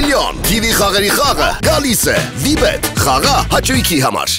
միլիոն։ TV խաղերի խաղը գալիս է Vibet խաղա հաճույքի համար։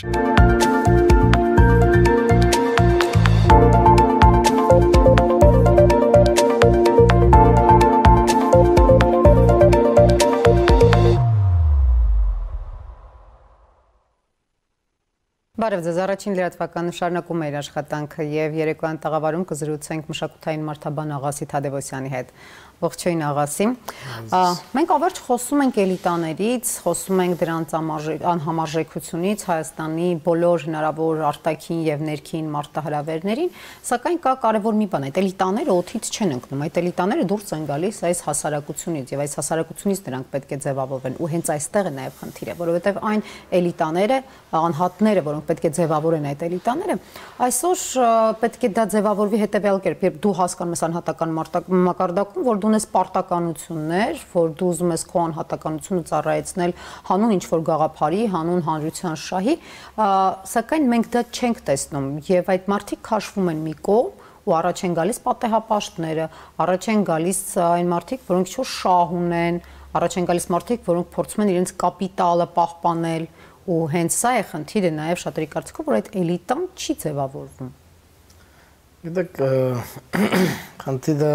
Բարև ձեզ, առաջին լրատվականը շարունակում է իր աշխատանքը եւ երեկոյան տաղավարում կզրուցենք մշակութային մարդաբան Աղասի Թադևոսյանի հետ։ Ողջույն Աղասի։ Մենք ավերջ խոսում ենք էլիտաներից, խոսում ենք դրանց անհամարժեքությունից, Հայաստանի բոլոր հնարավոր արտաքին եւ ներքին մարտահրավերներին, սակայն կա կարևոր մի բան, այդ էլիտաները օդից չեն ընկնում, այդ էլիտաները դուրս են գալիս այս հասարակությունից եւ այս հասարակությունից դրանք պետք է ձևավորվեն ու հենց այստեղ է նաեւ խնդիրը, որովհետեւ այն էլիտաները, անհատները, որոնք պետք է ձևավորեն այդ էլիտաները, այսօր պետք է դա ձևավորվի հետեւյալ կերպ, երբ դու հասկանում ես անհատական մակարդակում, որ դու ունես պարտականություններ, որ դու ուզում ես քո անհատականությունը ծառայեցնել հանուն ինչ-որ գաղափարի, հանուն հանրության շահի, սակայն մենք դա չենք տեսնում եւ այդ մարդիկ քաշվում են մի կողմ ու առաջ են գալիս պատեհապաշտները, առաջ են գալիս այն մարդիկ, որոնք ինչ-որ շահ ունեն, առաջ են գալիս մարդիկ, որոնք փորձում են իրենց կապիտալը պահպանել ու հենց սա է խնդիրը նաև շատերի կարծիքով, որ այդ էլիտան չի ձևավորվում։ Գիտեք, խնդիրը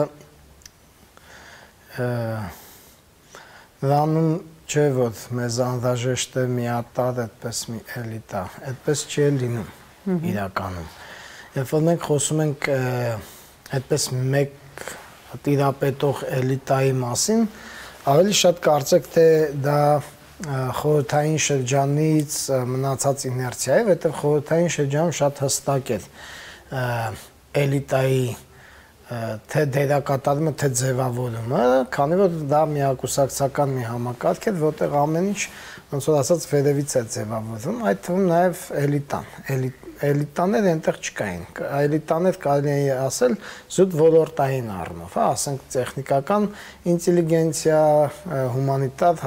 Լանում չէ, որ մեզ անհրաժեշտ է միատար այդպես մի էլիտա, այդպես չի լինում իրականում։ Երբ որ մենք խոսում ենք այդպես մեկ տիրապետող էլիտայի մասին, ավելի շատ կարծեք, թե դա խորհրդային շրջանից մնացած իներցիա է, որտեղ խորհրդային շրջանում շատ հստակ էր էլիտայի թե դերակատարումը, թե ձևավորումը, քանի որ դա միակուսակցական մի համակարգ է, որտեղ ամեն ինչ ոնց որ ասած վերևից է ձևավորվում, այդ թվում նաև էլիտան։ Էլիտաները այնտեղ չկային։ Էլիտաներ կարելի է ասել զուտ ոլորտային առումով, հա, ասենք տեխնիկական ինտելիգենցիա, հումանիտար,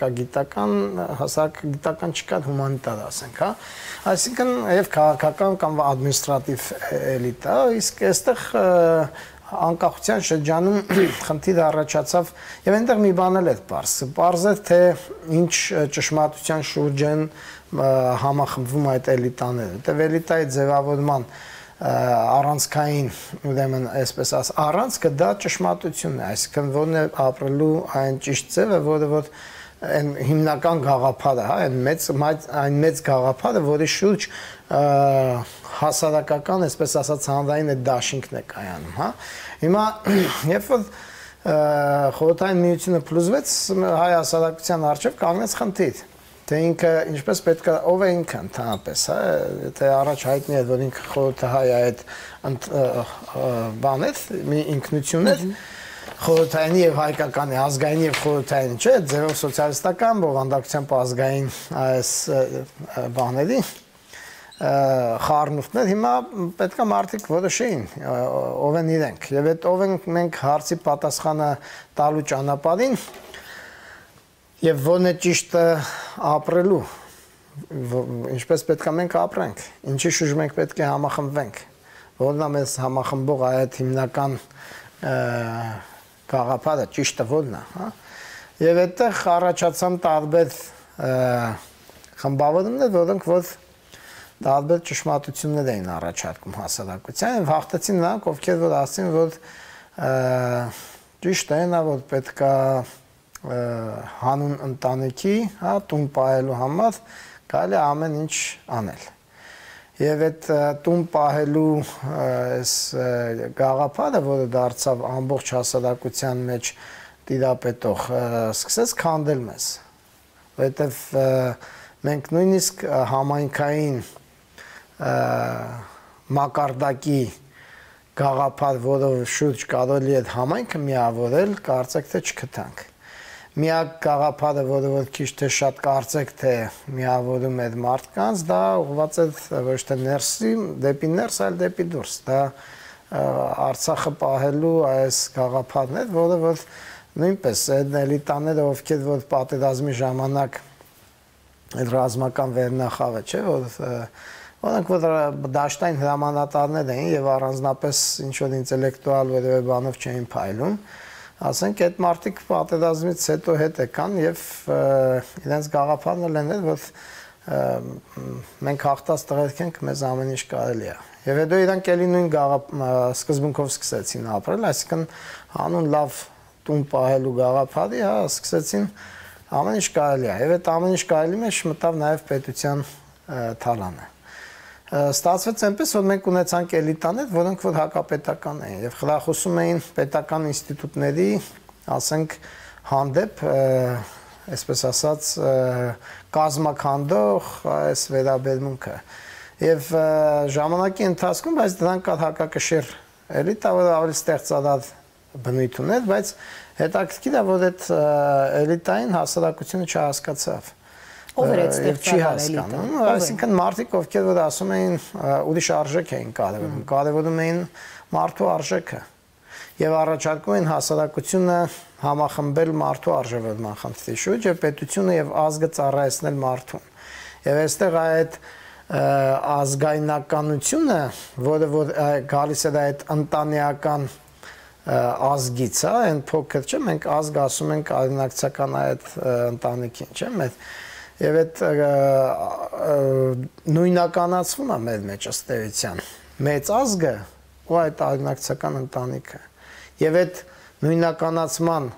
հասարակագիտական չկար, հումանիտար ասենք, հա։ Այսինքն եւ քաղաքական կամ ադմինիստրատիվ էլիտա, իսկ այստեղ անկախության շրջանում խնդիրը առաջացավ եւ այնտեղ մի բան էլ է պարզ։ Պարզ է թե ինչ ճշմարտության շուրջ են համախմբվում այդ էլիտաները։ Որտեղ էլիտայի ձևավորման առանցքային, ուրեմն, այսպես ասած, առանցքը դա ճշմարտությունն է, այսինքն որն է ապրելու այն ճիշտ ձևը, որը որ այն հիմնական գաղափարը, հա, այն մեծ գաղափարը, որի շուրջ հասարակական, այսպես ասած, հանրային այդ դաշինքն է կայանում, հա։ Հիմա, երբ որ խորհրդային միությունը փլուզվեց, հայ հասարակության առջև կանգնեց խնդիր, թե ինքը ինչպես պետք է, ով է ինքը ընդհանրապես, հա, թե առաջ հայտնի է, որ ինքը խորհրդահայ է այդ բան է, մի ինքնություն է, խորհրդայինի եւ հայկականի, ազգային եւ խորհրդային, չէ, ձևով սոցիալիստական, բովանդակությամբ ազգային այս բաների խառնուրդներ, հիմա պետք է մարդիկ որոշեին ով են իրենք եւ այդ ով ենք մենք հարցի պատասխանը տալու ճանապարհին եւ ո՞րն է ճիշտը ապրելու, ինչպես պետք է մենք ապրենք, ինչի շուրջ մենք պետք է համախմբվենք, որն է մեզ համախմբող այդ հիմնական գաղափարը, ճիշտը որն է, հա։ Եվ այդտեղ առաջացան տարբեր խմբավորումներ, որոնք որ տարբեր ճշմարտություններ էին առաջարկում հասարակության եւ հաղթեցին նրանք, ովքեր որ ասին, որ ճիշտ է նա, որ պետք է հանուն ընտանիքի, հա, տուն պահելու համար կարելի է ամեն ինչ անել։ Եվ այդ տուն պահելու այս գաղափարը, որը դարձավ ամբողջ հասարակության մեջ տիրապետող, սկսեց քանդել մեզ, որովհետև մենք նույնիսկ համայնքային մակարդակի գաղափար, որով շուրջ կարելի է համայնքը միավորել, կարծեք թե չգտանք։ Միակ գաղափարը, որը որ քիչ թե շատ կարծեք թե միավորում էր մարդկանց, դա ուղղված էր ոչ թե ներսի, դեպի ներս, այլ դեպի դուրս։ Դա Արցախը պահելու այս գաղափարն էր, որը որ նույնպես այդ էլիտաները, ովքեր որ պատերազմի ժամանակ այդ ռազմական վերնախավը, չէ, որոնք որ դաշտային հրամանատարներ էին եւ առանձնապես ինչ որ ինտելեկտուալ որևէ բանով չէին փայլում, ասենք այդ մարդիկ պատերազմից հետո հետ եկան եւ իրենց գաղափարն լենել, որ մենք հաղթած տղերք ենք, մեզ ամեն ինչ կարելի է։ Եվ հետո իրանք էլի նույն սկզբունքով սկսեցին ապրել, այսինքն հանուն լավ տուն պահելու գաղափարի, հա, սկսեցին ամեն ինչ կարելի է։ Եվ այդ ամեն ինչ կարելի մեջ մտավ նաեւ պետության թալանը։ Ստացվեց այնպես, որ մենք ունեցանք էլիտաներ, որոնք որ հակապետական էին եւ խրախուսում էին պետական ինստիտուտների, ասենք, հանդեպ, այսպես ասած, կազմակերպող այս վերաբերմունքը։ Եվ ժամանակի ընթացքում, բայց դրանք կար հակակշիռ էլիտա, որ ավելի ստեղծարար բնույթ ուներ, բայց հետաքրքիր է, որ այդ էլիտային հասարակությունը չհասկացավ։ Ով էր այդ ստեղծարար էլիտան։ Այսինքն մարդիկ, ովքեր որ ասում էին ուրիշ արժեք էին կարևորում, կարևորում էին մարդու արժեքը եւ առաջարկում էին հասարակությունը համախմբել մարդու արժեվորման խնդրի շուրջ եւ պետությունը եւ ազգը ծառայեցնել մարդուն։ Եվ այստեղ այդ ազգայնականությունը, որը որ գալիս է այդ ընտանեկան ազգից, հա, այն փոքր չէ, մենք ազգ ասում ենք օրինակցական այդ ընտանիքին, չէ՞, մեր Եվ այդ նույնականացվում է մեր մեջ ըստ էության մեծ ազգը ու այդ օրինակցական ընտանիքը։ Եվ այդ նույնականացման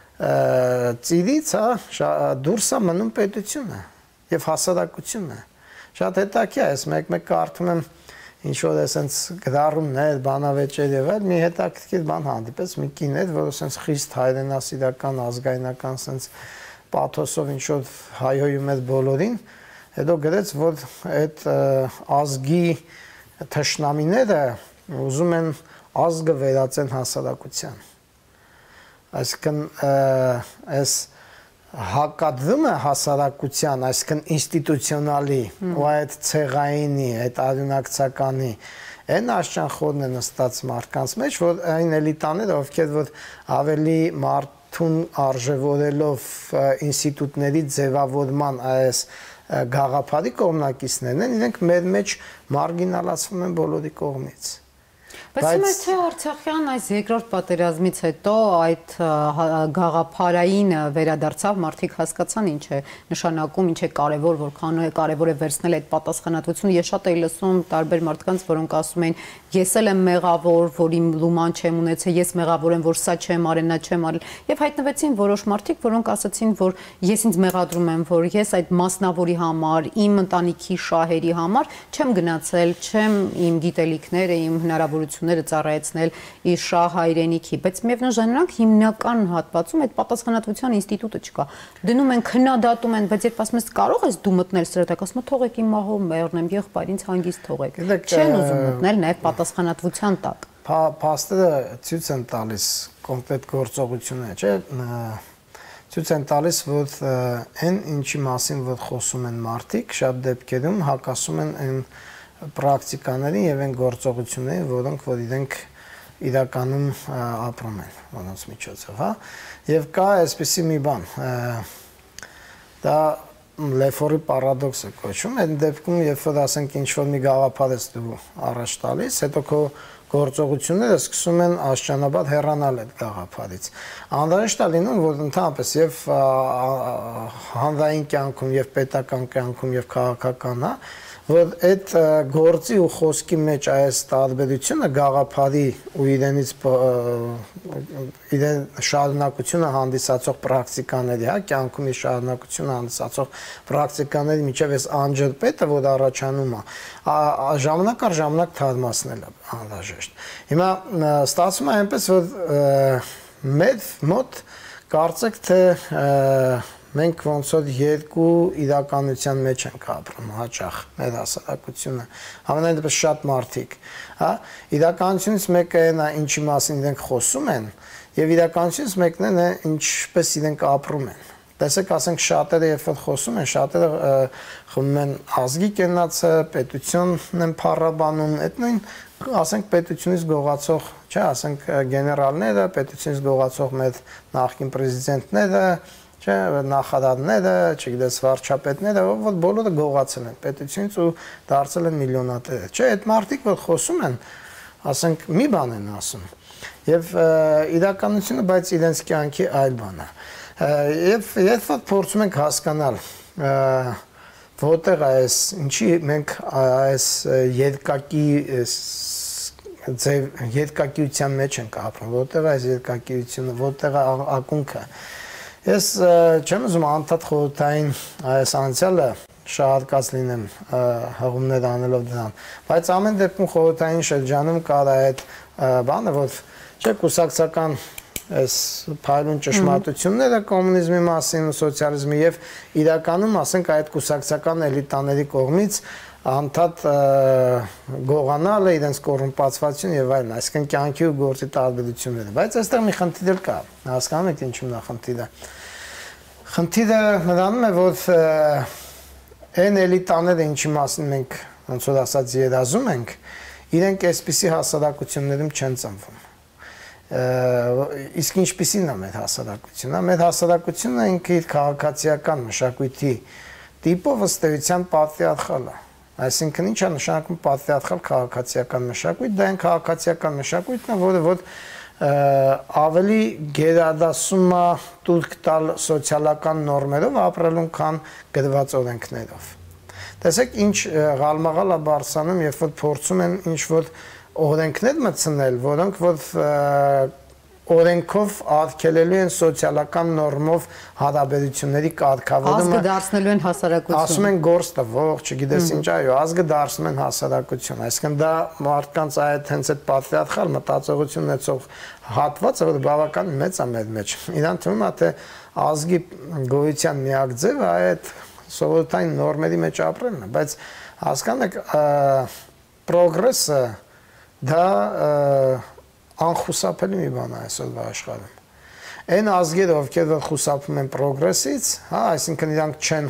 ծիրից, հա, դուրս է մնում պետությունը եւ հասարակությունը։ Շատ հետաքրքիր է, ես մեկ-մեկ կարդում եմ ինչ որ էսենց գրառումներ, բանավեճեր եւ այլ, մի հետաքրքիր բան հանդիպեց, մի կին էր, որ էսենց խիստ հայրենասիրական, ազգայնական էսենց պաթոսով ինչ որ հայհոյում էր բոլորին, հետո գրեց, որ այդ ազգի թշնամիները ուզում են ազգը վերածեն հասարակության։ Այսինքն այս հակադրումը հասարակության, այսինքն ինստիտուցիոնալի ու այդ ցեղայինի, այդ արյունակցականի այն աշխանխորն է նստած մարդկանց մեջ, որ այն էլիտաները, ովքեր որ ավելի մարդուն արժևորելով ինստիտուտների ձևավորման այս գաղափարի կողմնակիցներն են, իրենք մեր մեջ մարգինալացվում են բոլորի կողմից։ Բայց թե Արցախյան այս երկրորդ պատերազմից հետո այդ գաղափարային վերադարձավ, մարդիկ հասկացան ինչ է նշանակում, ինչ է կարևոր, որքան կարևոր է վերցնել այդ պատասխանատվությունը։ Ես շատ էի լսում տարբեր մարդկանց, որոնք ասում են, ես էլ եմ մեղավոր, որ իմ լուման չեմ ունեցել, ես մեղավոր եմ, որ սա չեմ արել, նա չեմ արել։ Եվ հայտնվեցին որոշ մարդիկ, որոնք ասացին, որ ես ինձ մեղադրում եմ, որ ես այդ մասնավորի համար, իմ ընտանիքի շահերի համար չեմ գնացել, չեմ իմ գիտելիքները, իմ հնարավորությունները ծառայեցնել իր շահ հայրենիքի, բայց միևնույն ժամանակ հիմնական հատվածում այդ պատասխանատվության ինստիտուտը չկա։ Դնում են, քննադատում են, բայց երբ ասում ես կարող ես դու մտնել սրտակ, ասում թողեք իմ մահով մեռնեմ, եղբայր, ինձ հանգիստ թողեք։ Չեն ուզում մտնել նաև պատասխանատվության տակ։ Փաստերը ցույց են տալիս կոնկրետ գործողությունները, չէ՞, ցույց են տալիս, որ այն ինչի մասին որ խոսում են մարդիկ, շատ դեպքերում հակասում են այն պրակտիկաներին եւ այն գործողություններին, որոնք որ իրենք իրականում ապրում են, ոնց միջոցով, հա։ Եվ կա այսպիսի մի բան, դա Լեֆորի պարադոքսը կոչվում, այդ դեպքում երբ որ ասենք ինչ որ մի գաղափար ես դու առաջ տալիս, հետո քո գործողությունները սկսում են աստիճանաբար հեռանալ այդ գաղափարից։ Անհրաժեշտ է լինում, որ ընդհանրապես եւ հանրային կյանքում եւ պետական կյանքում եւ քաղաքական, հա, որ այդ գործի ու խոսքի մեջ այս տարբերությունը գաղափարի ու իրենից իրեն շարունակությունը հանդիսացող պրակտիկաների, հա, կյանքում իր շարունակությունը հանդիսացող պրակտիկաների միջև այս անջրպետը, որ առաջանում է, ժամանակ առ ժամանակ թարմացնել է անհրաժեշտ։ Հիմա ստացվում է այնպես, որ մեր մոտ կարծեք թե մենք ոնց որ երկու իրականության մեջ ենք ապրում հաճախ մեր հասարակությունը, ամենայնպես շատ մարդիկ, հա, իրականությունից մեկը այն է, ինչի մասին իրենք խոսում են, եւ իրականությունից մեկն է ինչպես իրենք ապրում են։ Տեսեք, ասենք շատերը երբ որ խոսում են, շատերը խմում են ազգի կենացը, պետությունն են փառաբանում, այդ նույն ասենք պետությունից գողացող, չէ, ասենք գեներալները, պետությունից գողացող մեր նախկին պրեզիդենտները, չէ, նախարարները, չգիտես, վարչապետները, որ բոլորը գողացել են պետությունից ու դարձել են միլիոնատեր։ Չէ, այդ մարդիկ որ խոսում են, ասենք մի բան են ասում։ Եվ իրականությունը, բայց իրենց կյանքի այլ բան է։ Եվ երբ որ փորձում ենք հասկանալ, որտեղ այս ինչի մենք այս երկակիության մեջ ենք ապրում, որտեղ այս երկակիությունը, որտեղ ակունքը։ Ես չեմ ուզում անդադ խորհրդային այս անցյալը շահարկած լինեմ հղումներ անելով դրան, բայց ամեն դեպքում խորհրդային շրջանում կար այդ բանը, որ չէ կուսակցական այս փայլուն ճշմարտությունները կոմունիզմի մասին ու սոցիալիզմի եւ իրականում ասենք այդ կուսակցական էլիտաների կողմից անդադ գողանալը իրենց կոռումպացվածություն եւ այլն, այսինքն կյանքի ու գործի տարբերությունները, բայց այստեղ մի խնդիր կա, հասկանում եք ինչու՞մն է խնդիրը։ Խնդիրը նրանում է, որ այն էլիտաները, ինչի մասին մենք ոնց որ ասած երազում ենք, իրենք այսպիսի հասարակություններում չեն ծնվում։ Իսկ ինչպիսին է մեր հասարակությունը։ Մեր հասարակությունը ինքը իր քաղաքացիական մշակույթի տիպով ըստ էության պատրիարխալ է։ Այսինքն ինչ է նշանակում պատրիարխալ քաղաքացիական մշակույթ, դա այն քաղաքացիական մշակույթն է, որը ավելի գերադասում է տուրք տալ սոցիալական նորմերով ապրելուն, քան գրված օրենքներով։ Տեսեք ինչ ղալմաղալ է բարձրանում, երբ որ փորձում են ինչ որ օրենքներ մտցնել, որոնք որ օրենքով արգելելու են սոցիալական նորմով հարաբերությունների կարգավորումը, ազգը դարձնելու են հասարակություն։ Ասում են գործ տվող, չգիտես ինչ, այո, ազգը դարձնում են հասարակություն։ Այսինքն դա մարդկանց այդ հենց այդ պատրիարխալ մտածողություն ունեցող հատվածը, որ բավական մեծ է մեր մեջ։ Իրան թվում է, թե ազգի գոյության միակ ձևը այդ սովորութային նորմերի մեջ ապրելն է, բայց հասկանում եք, պրոգրեսը դա անխուսափելի մի բան է այսօրվա աշխարհում։ Այն ազգերը, ովքեր որ խուսափում են պրոգրեսից, հա, այսինքն իրանք չեն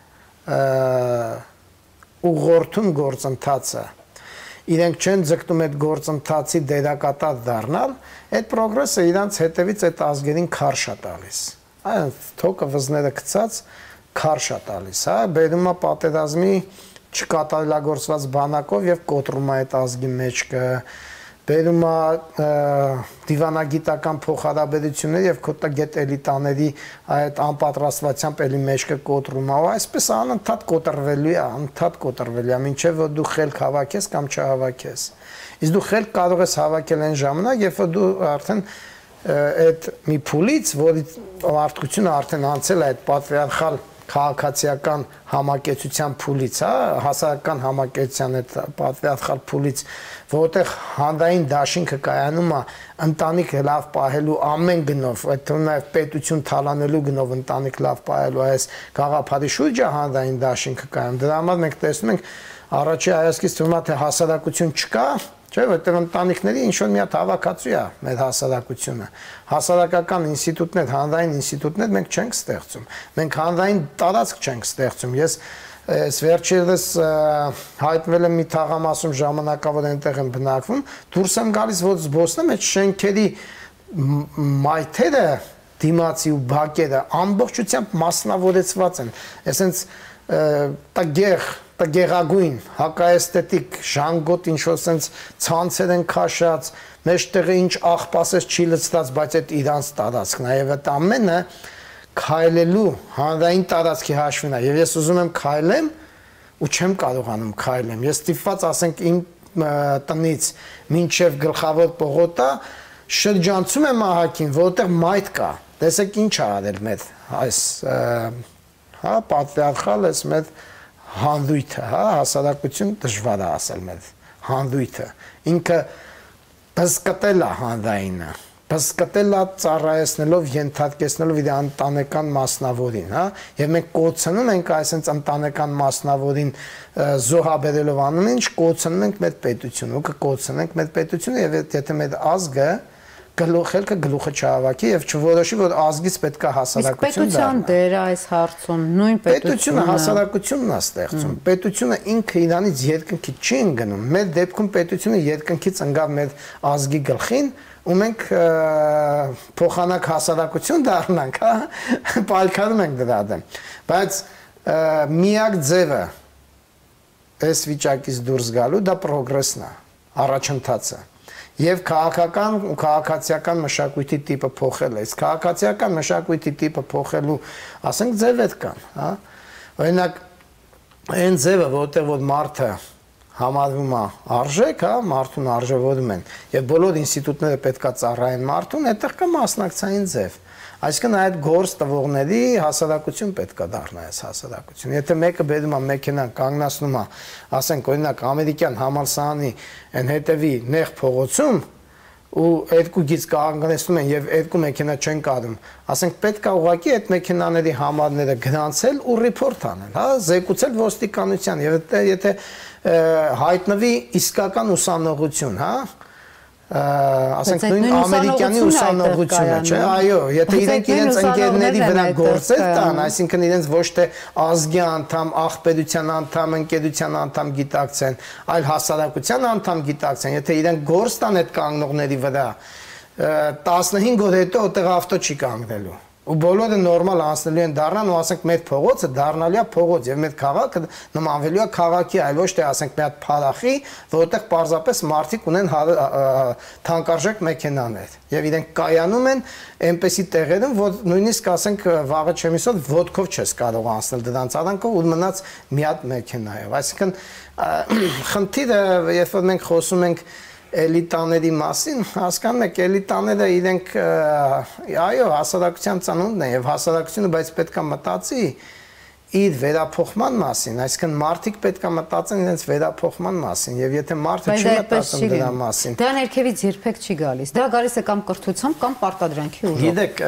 ուղղորդում գործընթացը, իրենք չեն ձգտում այդ գործընթացի դերակատար դառնալ, այդ պրոգրեսը իրանց հետևից այդ ազգերին քարշ է տալիս։ Այն թոկը վզները գցած քարշ է տալիս, հա, բերում է պատերազմի չկատարելագործված բանակով եւ կոտրում է այդ ազգի մեջքը, բերում է դիվանագիտական փոխհարաբերություններ եւ կոտագետ էլիտաների այդ անպատրաստվածությամբ էլի մեջքը կոտրում է, ու այսպես անընդհատ կոտրվելու է, անընդհատ կոտրվելու է, մինչեւ որ դու խելք հավաքես կամ չհավաքես։ Իսկ դու խելք կարող ես հավաքել այն ժամանակ, երբ որ դու արդեն այդ մի փուլից, որի մարդկությունը արդեն անցել է այդ պատրիարխալ քաղաքացիական համակեցության փուլից, հա, հասարակական համակեցության այդ պատրիարխալ փուլից, որտեղ հանդային դաշինքը կայանում է ընտանիք լավ պահելու ամեն գնով, այդ թվում նաև պետություն թալանելու գնով ընտանիք լավ պահելու այս գաղափարի շուրջը հանդային դաշինքը կայանում։ Դրա համար մենք տեսնում ենք առաջի հայացքից թվում է, թե հասարակություն չկա, չէ, որտեղ ընտանիքների ինչ-որ մի հատ հավաքածու է մեր հասարակությունը։ Հասարակական ինստիտուտներ, հանրային ինստիտուտներ մենք չենք ստեղծում։ Մենք հանրային տարածք չենք ստեղծում։ Ես վերջերս հայտնվել եմ մի թաղամասում ժամանակավոր այնտեղ եմ բնակվում, դուրս եմ գալիս, որ զբոսնեմ այդ շենքերի մայթերը, դիմացի ու բակերը ամբողջությամբ մասնավորեցված են։ Այսինքն տգեղագույն, հակաեստետիկ, ժանգոտ ինչ-որ սենց ցանցեր են քաշած, մեջտեղը ինչ աղբասես չի լցված, բայց այդ իրանց տարածքն է, եւ այդ ամենը քայլելու հանրային տարածքի հաշվին է, եւ ես ուզում եմ քայլեմ ու չեմ կարողանում քայլեմ։ Ես ստիպված ասենք իմ տնից մինչև գլխավոր պողոտա շրջանցում եմ ահագին, որտեղ մայթ կա։ Տեսեք ինչ ա արել մեր այս հա պատրիարխալ էս մեր հանրույթը, հա, հասարակություն դժվար է ասել մեր հանրույթը։ Ինքը բզկտել է հանրայինը, բզկտել է ծառայեցնելով, ենթարկեցնելով իր ընտանեկան մասնավորին, հա, եւ մենք կոչնում ենք այսպես ընտանեկան մասնավորին զոհաբերելով անում ինչ կոչնում ենք մեր պետությունը, ու կկոչնենք մեր պետությունը եւ եթե մեր ազգը գլուխելքը գլուխը չհավաքի եւ չորոշի որ ազգից պետք է հասարակություն դառնա։ Պետության դերը այս հարցում նույն պետությունը հասարակությունն է ստեղծում։ Պետությունը ինքը իրանից երկնքի չի ընկնում։ Մեր դեպքում պետությունը երկնքից ընկավ մեր ազգի գլխին ու մենք փոխանակ հասարակություն դառնանք, հա, պայքարում ենք դրա դեմ։ Բայց միակ ձևը այս վիճակից դուրս գալու դա պրոգրեսն է, առաջընթացը։ Եվ քաղաքական ու քաղաքացիական մշակույթի տիպը փոխել է։ Իսկ քաղաքացիական մշակույթի տիպը փոխելու, ասենք, ձևեր կան, հա։ Օրինակ, այն ձևը, որտեղ որ մարդը համարվում է արժեք, հա, մարդուն արժևորում են, եւ բոլոր ինստիտուտները պետքա ծառայեն մարդուն, այդտեղ կա մասնակցային ձև։ Այսինքն այդ գործ տվողների հասարակություն պետքա դառնա այս հասարակություն։ Եթե մեկը բերում է մեքենան կանգնացնում է, ասենք օրինակ ամերիկյան համալսարանի այն հետևի նեղ փողոցում ու երկու գիծ կանգնեցնում են եւ երկու մեքենա չեն կառում, ասենք պետքա ուղղակի այդ մեքենաների համարները գրանցել ու ռիփորտ անել, հա, զեկուցել ոստիկանության եւ եթե հայտնվի իսկական ուսանողություն, հա, ասենք նույն ամերիկյանի ուսանողությունը, չէ՞, այո, եթե իրենք իրենց ընկերների վրա գործեր տան, այսինքն իրենց ոչ թե ազգի անդամ, աղբերության անդամ, ընկերության անդամ գիտակցեն, այլ հասարակության անդամ գիտակցեն, եթե իրենք գործ տան այդ կանգնողների վրա, 15 օր հետո այդտեղ ավտո չի կանգնելու։ Ու բոլորը նորմալ անցնելու են դառնան ու ասենք մեր փողոցը դառնալու է փողոց եւ մեր քաղաքը նմանվելու է քաղաքի, այլ ոչ թե ասենք մի հատ փարախի, որտեղ պարզապես մարդիկ ունեն թանկարժեք մեքենաներ եւ իրենք կայանում են այնպեսի տեղերում, որ նույնիսկ ասենք վաղը չեմիսոտ ոդկով չես կարող անցնել դրանց արանքով ու մնաց մի հատ մեքենայով։ Այսինքն խնդիրը, երբ որ մենք խոսում ենք էլիտաների մասին, հասկանում եք, էլիտաները իրենք այո, հասարակության ծնունդն է եւ հասարակությունը, բայց պետք է մտածի իր վերափոխման մասին, այսինքն մարդիկ պետք է մտածեն իրենց վերափոխման մասին եւ եթե մարդը չի մտածում դրա մասին, դա ներքևից երբեք չի գալիս։ Դա գալիս է կամ կրթությամբ կամ պարտադրանքի ուժով։ Գիտեք,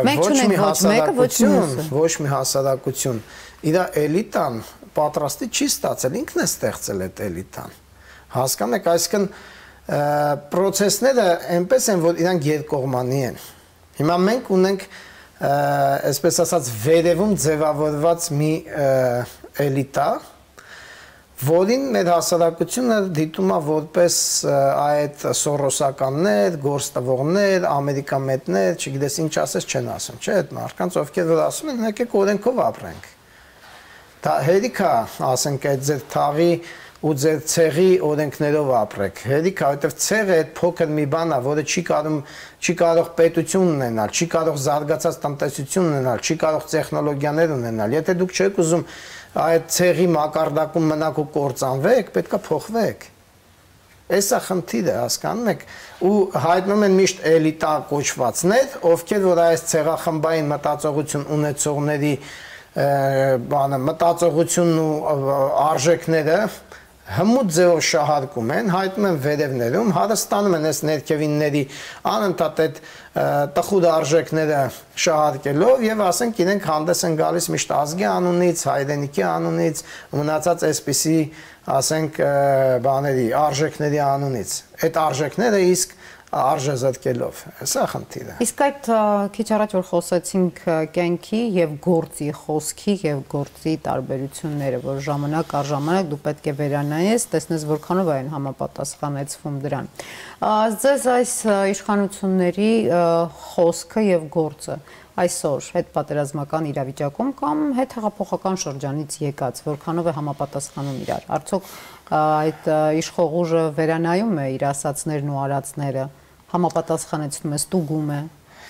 ոչ մի հասարակություն իր էլիտան պատրաստի չի ստացել, ինքն է ստեղծել այդ էլիտան։ Հասկանում եք, այսինքն պրոցեսները այնպես են, որ իրանք երկկողմանի են։ Հիմա մենք ունենք, այսպես ասած, վերևում ձևավորված մի էլիտա, որին մեր հասարակությունը դիտում է որպես այդ սորոսականներ, գործ տվողներ, ամերիկամետներ, չգիտես ինչ ասես չեն ասում, չէ՞, այդ մարդկանց, ովքեր որ ասում են, եկեք օրենքով ապրենք։ Դա հերիք է, ասենք, այդ ձեր թաղի ու ձեր ցեղի օրենքներով ապրեք։ Հերիք է, որովհետև ցեղը այդ փոքր մի բան է, որը չի կարող պետություն ունենալ, չի կարող զարգացած տնտեսություն ունենալ, չի կարող տեխնոլոգիաներ ունենալ։ Եթե դուք չեք ուզում այդ ցեղի մակարդակում մնաք ու կործանվեք, պետք է փոխվեք։ Էսա խնդիրը, հասկանում եք, ու հայտնում են միշտ էլիտա կոչվածներ, ովքեր որ այս ցեղախմբային մտածողություն ունեցողների մտածողությունն ու արժեքները հմուտ ձևով շահարկում են, հայտնում են վերևներում, հարստանում են այս ներքևինների անընդհատ այդ տխուր արժեքները շահարկելով եւ ասենք իրենք հանդես են գալիս միշտ ազգի անունից, հայրենիքի անունից, մնացած այսպիսի ասենք բաների, արժեքների անունից։ Այդ արժեքները իսկ արժեզրկելով, սա խնդիրը։ Իսկ այդ քիչ առաջ որ խոսեցինք կյանքի եւ գործի, խոսքի եւ գործի տարբերությունները, որ ժամանակ առ ժամանակ դու պետք է վերանայես, տեսնես որքանով այն համապատասխանեցվում դրան։ Ձեզ այս իշխանությունների խոսքը եւ գործը այսօր հետ պատերազմական իրավիճակում կամ հետ հեղափոխական շրջանից եկած որքանով է համապատասխանում իրար։ Արդյոք այդ իշխող ուժը վերանայում է իր ասածներն ու արածները, համապատասխանեցնում է, ստուգում է։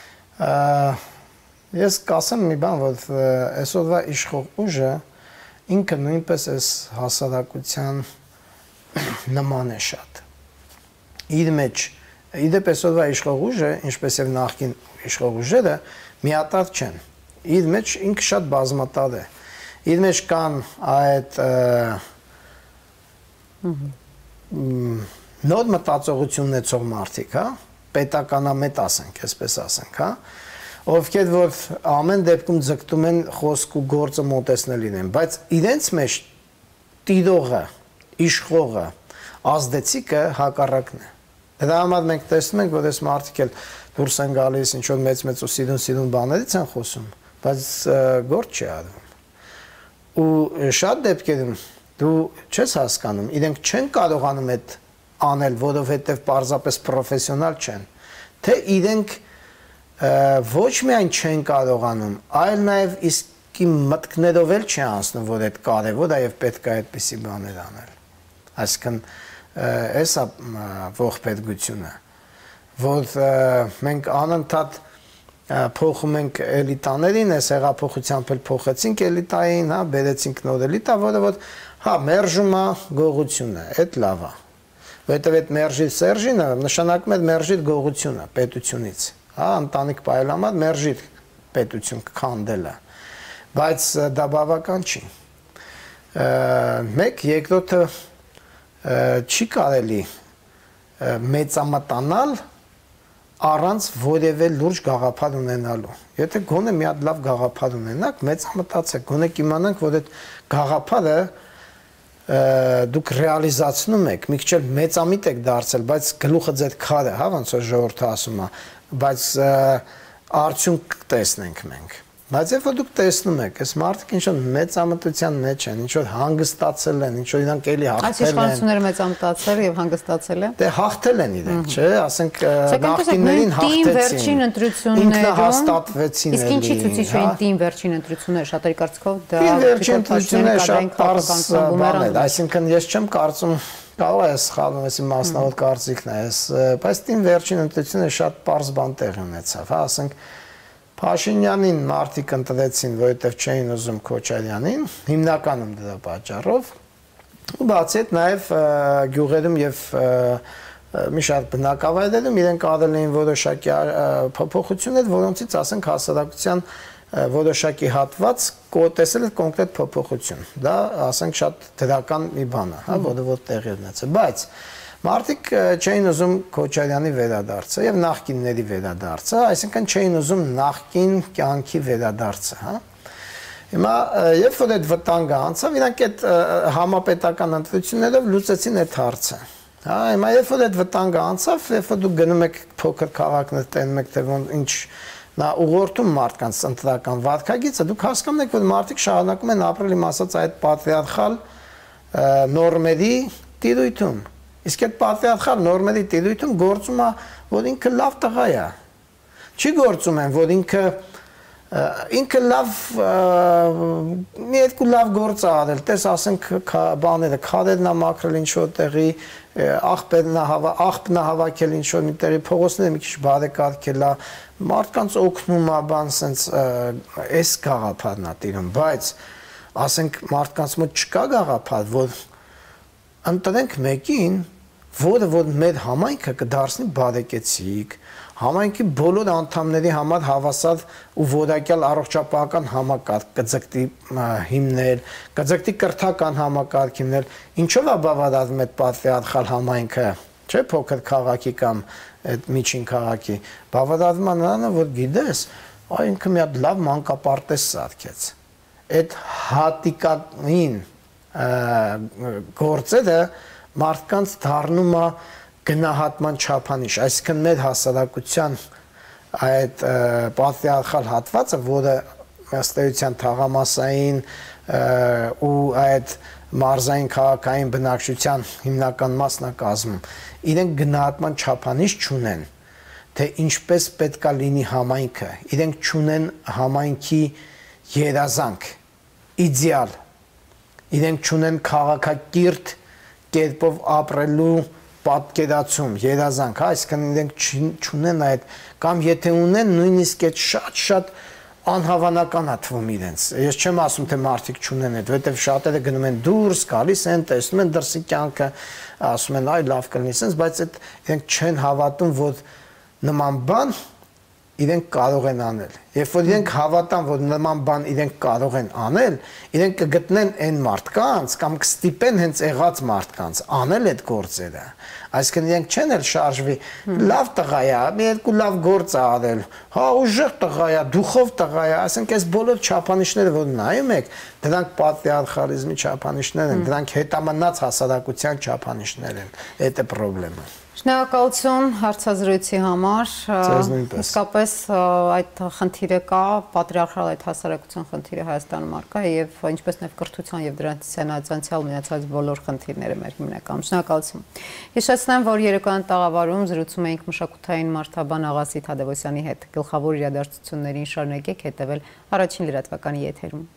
Ես կասեմ մի բան, որ այսօրվա իշխող ուժը ինքը նույնպես այս հասարակության նման է շատ։ Իր մեջ, իդեպ այսօրվա իշխող ուժը, ինչպես եւ նախկին իշխող ուժերը, միատարր չեն։ Իր մեջ ինքը շատ բազմատար է։ Իր մեջ կան այդ նոր մտածողություն ունեցող մարդիկ, հա, պետականամետ ասենք, այսպես ասենք, հա, ովքեր որ ամեն դեպքում ձգտում են խոսք ու գործը մոտեցնել իրեն, բայց իրենց մեջ տիրողը, իշխողը, ազդեցիկը հակառակն է։ Դրա համար մենք տեսնում ենք, որ այս մարդիկ էլ դուրս են գալիս, ինչ որ մեծ ու սիրուն բաներից են խոսում, բայց գործ չի արվում։ Ու շատ դեպքերում դու չես հասկանում, իրենք չեն կարողանում այդ անել, որովհետև պարզապես պրոֆեսիոնալ չեն, թե իրենք ոչ միայն չեն կարողանում, այլ նաև իսկի մտքներով էլ չի անցնում, որ այդ կարևոր է եւ պետք է այդպիսի բաներ անել։ Այսինքն, էսա ողբերգությունը, որ մենք անընդհատ փոխում ենք էլիտաներին, այս հեղափոխությամբ էլ փոխեցինք էլիտային, հա, բերեցինք նոր էլիտա, որը որ հա, մերժում է գողությունը, այդ լավ է։ Որտեւ այդ մերժի Սերժինը նշանակում է մերժի գողությունը պետությունից, հա, ընտանիք պայելամատ մերժի պետություն քանդելը։ Բայց դա բավական չի։ Մեկ երկրորդը չի կարելի մեծամտանալ առանց որևէ լուրջ գաղափար ունենալու։ Եթե գոնե մի հատ լավ գաղափար ունենաք, մեծամտածեք, գոնե կիմանանք, որ այդ գաղափարը դուք ռեալիզացնում եք, մի քիչ էլ մեծամիտ եք դարձել, բայց գլուխը ձեր քարը, հա, ոնց որ ժողովուրդը ասում է, բայց արդյունք տեսնենք մենք։ Բայց երբ որ դուք տեսնում եք, այս մարդիկ ինչ-որ մեծամտության մեջ են, ինչ-որ հանգստացել են, ինչ-որ իրանք էլի հաղթել են։ Այս իշխանությունները մեծամտացել եւ հանգստացել են։ Դե հաղթել են իրենք, չէ, ասենք նախկիններին հաղթեցին։ Ինքնահաստատվեցին էլի։ Իսկ ինչի ցույցիչ էին տիմ վերջին ընտրությունները, շատերի կարծիքով դա վերջին ընտրությունները շատ པարզ բան է, այսինքն ես չեմ կարծում կարող է սխալվում, ես իմ մասնավոր կարծիքն է, բայց տիմ վերջին ընտրությունները շատ པարզ բան տեղի ունեցավ, հա, ասենք Փաշինյանին մարդիկ ընտրեցին, որովհետև չէին ուզում Քոչարյանին, հիմնականում դրա պատճառով, ու բացի այդ նաև գյուղերում եւ մի շարք բնակավայրերում իրենք արել էին որոշակի փոփոխություններ, որոնցից ասենք հասարակության որոշակի հատված տեսել է կոնկրետ փոփոխություն։ Դա ասենք շատ դրական մի բան է, հա, որը որ տեղի ունեցել, բայց մարդիկ չէին ուզում Քոչարյանի վերադարձը եւ նախկինների վերադարձը, այսինքն չէին ուզում նախկին կյանքի վերադարձը, հա։ Հիմա երբ որ այդ վտանգը անցավ, իրանք այդ համապետական ընտրություններով լուծեցին այդ հարցը։ Հա, հիմա երբ որ այդ վտանգը անցավ, երբ որ դուք գնում եք փոքր քաղաքներ, տենում եք թե ինչ նա ուղղորդում մարդկանց ընտրական վարքագիծը, դուք հասկանում եք, որ մարդիկ շարունակում են ապրել իմ ասած այդ պատրիարխալ նորմերի տիրույթում։ Իսկ այդ պատրիարխալ նորմերի տիրույթում գործում է, որ ինքը լավ տղա է։ Չի գործում են, որ ինքը լավ մի երկու լավ գործ է արել, տես ասենք բաները, քարերն է մաքրել ինչ-որ տեղի, աղբն է հավաքել ինչ-որ մի տեղի, փողոցները մի քիչ բարեկարգել է, մարդկանց օգնում է, բան սենց էս գաղափարն է տիրում, բայց ասենք մարդկանց մոտ չկա գաղափար, որ ընտրենք մեկին, որը որ մեր համայնքը կդարձնի բարեկեցիկ, համայնքի բոլոր անդամների համար հավասար ու որակյալ առողջապահական համակարգ կձգտի հիմնել, կձգտի կրթական համակարգ հիմնել, ինչով է բավարարվում այդ պատրիարխալ համայնքը, չէ՞ փոքր քաղաքի կամ այդ միջին քաղաքի, բավարարվում է նրանը, որ գիտես, ինքը մի հատ լավ մանկապարտեզ սարքեց։ Այդ հատիկային գործերը մարդկանց դառնում է գնահատման չափանիշ, այսինքն մեր հասարակության այդ պատրիարխալ հատվածը, որը ըստ էության թաղամասային ու այդ մարզային քաղաքային բնակչության հիմնական մասն է կազմում, իրենք գնահատման չափանիշ չունեն, թե ինչպես պետք է լինի համայնքը, իրենք չունեն համայնքի երազանք, իդեալ, իրենք չունեն քաղաքակիրթ կերպով ապրելու պատկերացում, երազանք, հա, այսինքն իրենք չունեն այդ, կամ եթե ունեն, նույնիսկ այդ շատ անհավանական է թվում իրենց։ Ես չեմ ասում, թե մարդիկ չունեն այդ, որովհետև շատերը գնում են դուրս, գալիս են, տեսնում են դրսի կյանքը, ասում են, այ լավ կլինի սենց, բայց այդ իրենք չեն հավատում, որ նման բան իրենք կարող են անել։ Երբ որ իրենք հավատան, որ նման բան իրենք կարող են անել, իրենք կգտնեն այն մարդկանց կամ կստիպեն հենց եղած մարդկանց անել այդ գործերը։ Այսինքն իրենք չեն էլ շարժվի, լավ տղա է, մի երկու լավ գործ է արել, հա ուժեղ տղա է, դուխով տղա է, այսինքն այս բոլոր չափանիշները, որ նայում եք, դրանք պատրիարխալիզմի չափանիշներ են, դրանք հետամնաց հասարակության չափանիշներ են։ Այդ է խնդրեմը։ Շնորհակալություն հարցազրույցի համար, իսկապես այդ խնդիրը կա, պատրիարխալ այդ հասարակության խնդիրը Հայաստանում առկա է եւ ինչպես նաեւ կրթության եւ դրանից ցանցանցիալ մնացած բոլոր խնդիրները մեր հիմնական։ Շնորհակալություն։ Հիշեցնեմ, որ երեկոյան տաղավարում զրուցում էինք մշակութային մարդաբան Աղասի Թադևոսյանի հետ։ Գլխավոր իրադարձություններին շարունակեք հետևել Առաջին լրատվականի եթերում։